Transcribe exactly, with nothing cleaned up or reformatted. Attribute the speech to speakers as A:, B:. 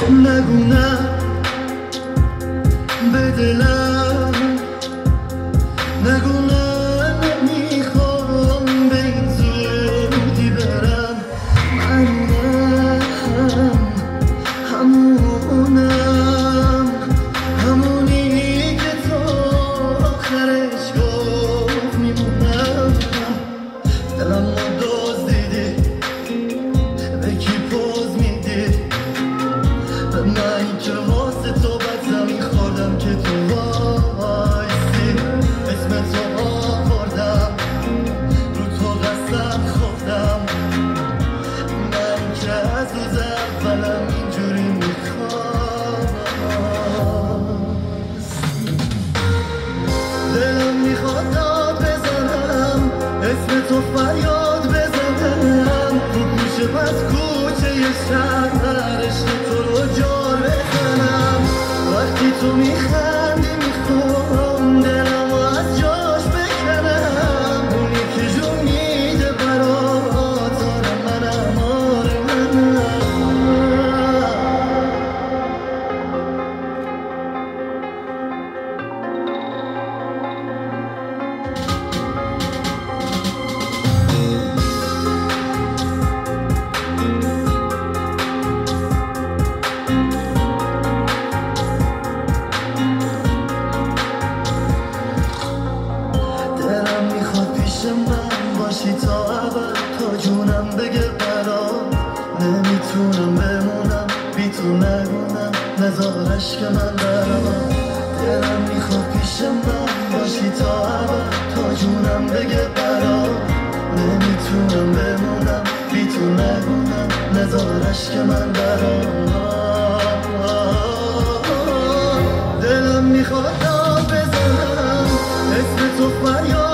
A: نگو نه به دلم، نگو نه نمیخوام به این زودی برم. من همونم، همونی که تا آخرش گفت میمونم. دلم رو دزدیدی، به کی پوز میدی؟ به من که واسه تو بد زمین خوردم که تو وایسی. اسم تو آوردم، رو تو قسم خوردم. من که از روز اولم اینجوری میخواست. دلم میخواد داد بزنم، اسم تو فریاد بزنم. رو کوچه پس کوچه یه شهر عشق تو رو جار بزنم. وقتی تو میخندی میخوام دلم از جاش بکنم. اونی که جون میده برات آره منم، آره منم. دلم میخواد پیش من باشی تا ابد، تا جونم بگه برات. نمیتونم بمونم بی تو، نگونم نزار عشق من برام. دلم میخواد پیش من باشی تا ابد، تا جونم بگه برات. نمیتونم بمونم بی تو، نگونم نزار عشق من برام. دلم میخواد داد بزنم، اسم تو فریاد